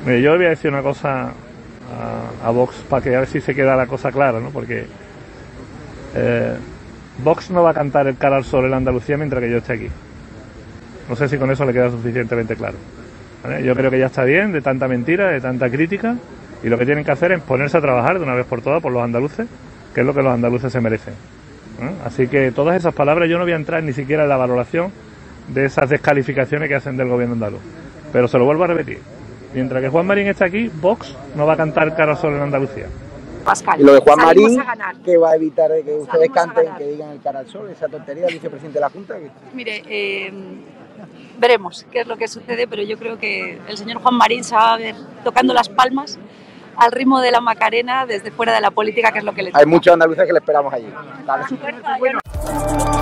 Mire, yo le voy a decir una cosa a Vox para que a ver si se queda la cosa clara, ¿no? Porque Vox no va a cantar el cara al sol en Andalucía mientras que yo esté aquí. No sé si con eso le queda suficientemente claro, ¿vale? Yo creo que ya está bien de tanta mentira, de tanta crítica, y lo que tienen que hacer es ponerse a trabajar de una vez por todas por los andaluces, que es lo que los andaluces se merecen, ¿eh? Así que todas esas palabras yo no voy a entrar ni siquiera en la valoración de esas descalificaciones que hacen del gobierno andaluz. Pero se lo vuelvo a repetir. Mientras que Juan Marín está aquí, Vox no va a cantar cara al sol en Andalucía. Pascal, y lo de Juan Marín, ¿qué va a evitar que ustedes canten, que digan el cara al sol, esa tontería del vicepresidente de la Junta? Mire, veremos qué es lo que sucede, pero yo creo que el señor Juan Marín se va a ver tocando las palmas al ritmo de la Macarena desde fuera de la política, que es lo que le toca. Hay muchos andaluces que le esperamos allí. Vale.